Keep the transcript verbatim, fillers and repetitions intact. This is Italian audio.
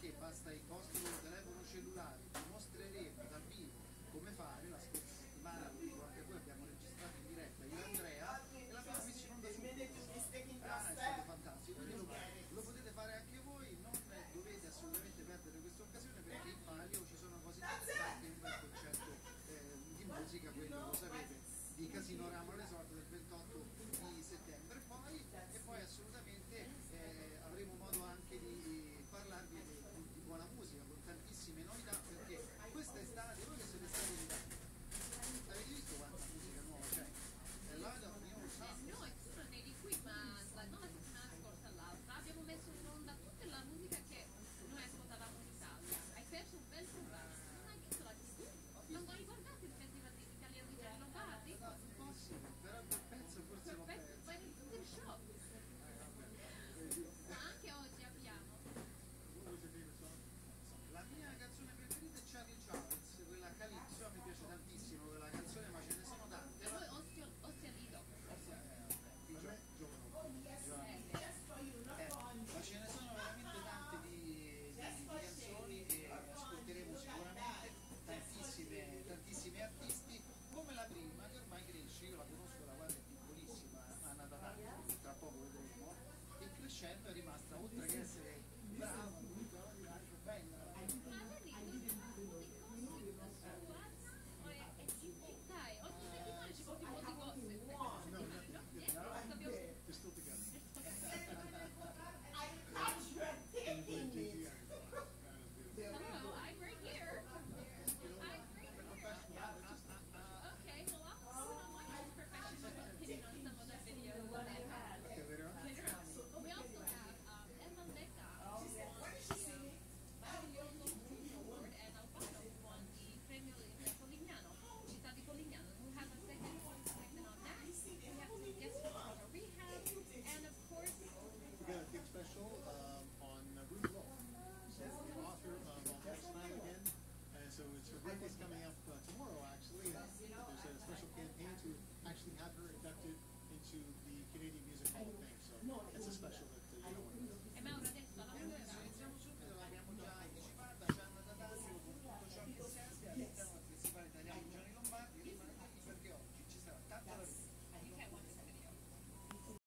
perché basta il vostro telefono cellulare, vi mostreremo dal vivo come fare. La scorsa settimana, lo dico anche voi, abbiamo registrato in diretta io e Andrea e l'abbiamo messo in onda subito. Ah, è stato fantastico, quindi lo, lo potete fare anche voi, non dovete assolutamente perdere questa occasione perché in palio ci sono cose interessanti, un bel concerto eh, di musica, quello lo sapete, di Casino Ramo alle Sorti.